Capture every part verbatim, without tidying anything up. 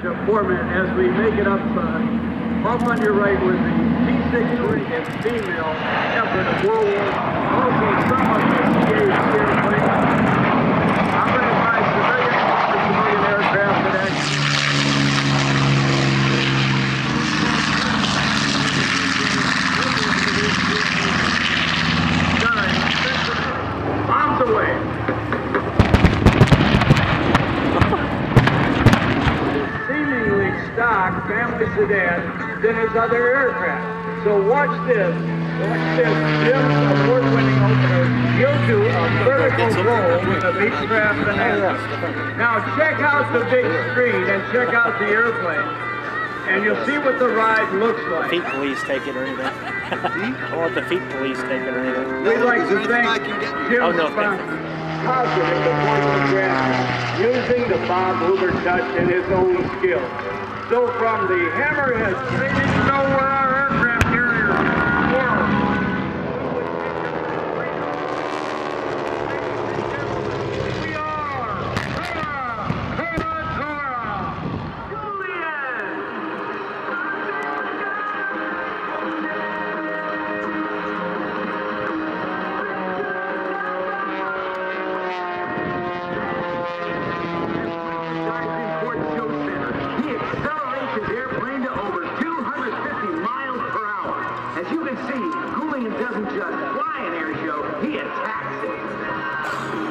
format as we make it up. Uh, off on your right was the T six frigate female effort of World War. Also some of the E A A Airventure. Operated by civilian, civilian aircraft in action. Bombs away. Seemingly stock family sedan than his other aircraft. So watch this. Watch this. Jim's award-winning opener. He'll do a vertical roll with a Beechcraft banana. Now check out the big screen and check out the airplane. And you'll see what the ride looks like. Feet police take it or anything. I want the feet police take it or anything. We'd like to thank Jim's oh, no, sponsor, positive appointment grant, using the Bob Hoover touch and his own skill. So from the Hammerhead, they didn't know where our aircraft carrier were. We are Tora, Tora, Tora, Julian! He accelerates his airplane to over two hundred fifty miles per hour. As you can see, Julian doesn't just fly an air show, he attacks it.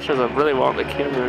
shows up really well on the camera.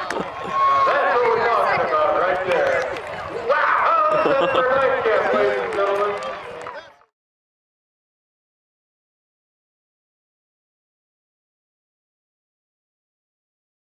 That's what we're talking about right there. Wow! Right there, ladies and